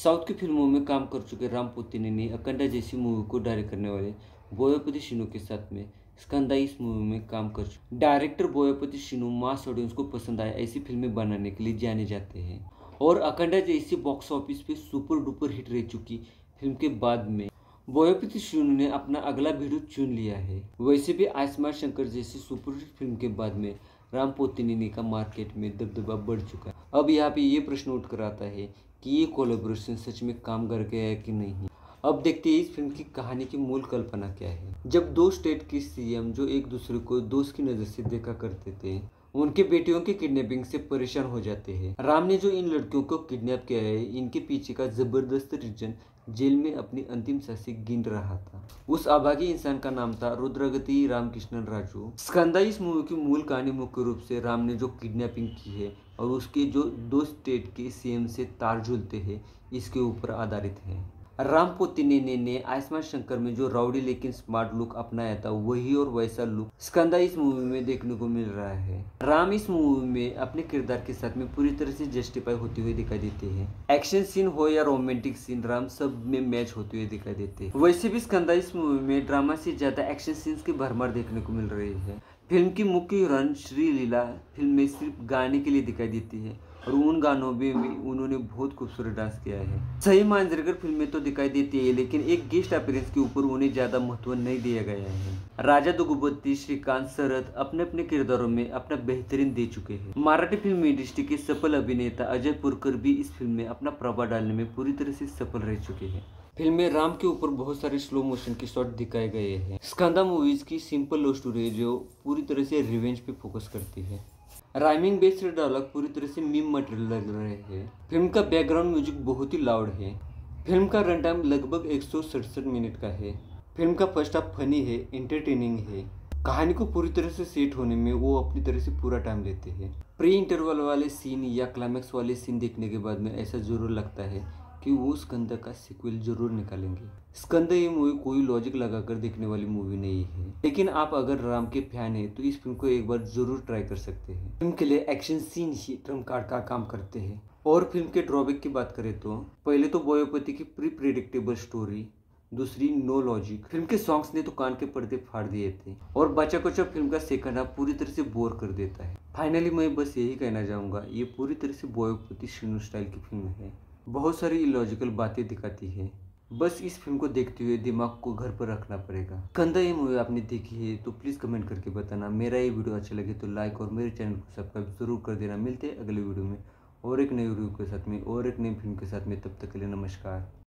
South की फिल्मों में काम कर चुके राम पोतीने ने अखंडा जैसी मूवी को डायरेक्ट करने वाले बोयापति शिनू के साथ में स्कंदा इस मूवी में काम कर चुके। Director Boyapati Shinu mass audience को पसंद आए ऐसी फिल्में बनाने के लिए जाने जाते हैं और अखंडा जैसी बॉक्स ऑफिस पे सुपर डुपर हिट रह चुकी फिल्म के बाद में बोयापति शिनू ने अपना अगला वीडियो चुन लिया है। वैसे भी आयुष्मान शंकर जैसी सुपरहिट फिल्म के बाद में राम पोतीने का मार्केट में दबदबा बढ़ चुका है। अब यहाँ पे ये प्रश्न उठ कर आता है कि ये कोलैबोरेशन सच में काम कर गया है कि नहीं। अब देखते हैं इस फिल्म की कहानी की मूल कल्पना क्या है। जब दो स्टेट के सीएम जो एक दूसरे को दोस्त की नजर से देखा करते थे, उनके बेटियों की किडनैपिंग से परेशान हो जाते हैं। राम ने जो इन लड़कियों को किडनैप किया है, इनके पीछे का जबरदस्त रीजन जेल में अपनी अंतिम सांसें गिन रहा था। उस अभागी इंसान का नाम था रुद्रगति रामकृष्णन राजू। स्कंदा इस मूवी की मूल कहानी मुख्य रूप से राम ने जो किडनैपिंग की है और उसके जो दो स्टेट के सीएम से तार झूलते हैं, इसके ऊपर आधारित है। राम पोतीने ने आयुष्मान शंकर में जो राउडी लेकिन स्मार्ट लुक अपनाया था, वही और वैसा लुक स्कंदा इस मूवी में देखने को मिल रहा है। राम इस मूवी में अपने किरदार के साथ में पूरी तरह से जस्टिफाई होते हुए दिखाई देते हैं। एक्शन सीन हो या रोमांटिक सीन, राम सब में मैच होते हुए दिखाई देते हैं। वैसे भी स्कंदा इस मूवी में ड्रामा से ज्यादा एक्शन सीन्स की भरमार देखने को मिल रही है। फिल्म की मुख्य हीरोइन श्रीलीला फिल्म में सिर्फ गाने के लिए दिखाई देती है और उन गानों में भी उन्होंने बहुत खूबसूरत डांस किया है। सही मांजरेकर फिल्म में तो दिखाई देती है, लेकिन एक गेस्ट अपीयरेंस के ऊपर उन्हें ज्यादा महत्व नहीं दिया गया है। राजा दुगुबत्ती, श्रीकांत, शरद अपने अपने किरदारों में अपना बेहतरीन दे चुके हैं। मराठी फिल्म इंडस्ट्री के सफल अभिनेता अजय पुरकर भी इस फिल्म में अपना प्रभाव डालने में पूरी तरह से सफल रह चुके हैं। फिल्म में राम के ऊपर बहुत सारे स्लो मोशन के शॉट दिखाए गए हैं। स्कंदा मूवीज की सिंपल लव स्टोरी है जो पूरी तरह से रिवेंज पे फोकस करती है। राइमिंग बेस्ड डायलॉग पूरी तरह से मीम मटेरियल लग रहे हैं। फिल्म का बैकग्राउंड म्यूजिक बहुत ही लाउड है। फिल्म का रन टाइम लगभग 167 मिनट का है। फिल्म का फर्स्ट हाफ फनी है, एंटरटेनिंग है। कहानी को पूरी तरह से सेट होने में वो अपनी तरह से पूरा टाइम लेते हैं। प्री इंटरवल वाले सीन या क्लाइमैक्स वाले सीन देखने के बाद में ऐसा जरूर लगता है कि वो स्कंदा का सीक्वल जरूर निकालेंगे। स्कंदा ये मूवी कोई लॉजिक लगाकर देखने वाली मूवी नहीं है, लेकिन आप अगर राम के फैन हैं तो इस फिल्म को एक बार जरूर ट्राई कर सकते हैं। फिल्म के लिए एक्शन सीन ही ट्रम्प कार्ड का काम करते हैं। और फिल्म के ड्रॉबैक की बात करें तो पहले तो बोयापति की प्री प्रिडिक्टेबल स्टोरी, दूसरी नो लॉजिक। फिल्म के सॉन्ग्स ने तो कान के पर्दे फाड़ दिए थे और बचा कुचा फिल्म का सेकंड हाफ पूरी तरह से बोर कर देता है। फाइनली मैं बस यही कहना चाहूंगा, ये पूरी तरह से बोयापति शिनू स्टाइल की फिल्म है। बहुत सारी इलॉजिकल बातें दिखाती है। बस इस फिल्म को देखते हुए दिमाग को घर पर रखना पड़ेगा। कंदा ये मूवी आपने देखी है तो प्लीज़ कमेंट करके बताना। मेरा ये वीडियो अच्छा लगे तो लाइक और मेरे चैनल को सब्सक्राइब जरूर कर देना। मिलते हैं अगले वीडियो में और एक नई रिव्यू के साथ में और एक नई फिल्म के साथ में। तब तक के लिए नमस्कार।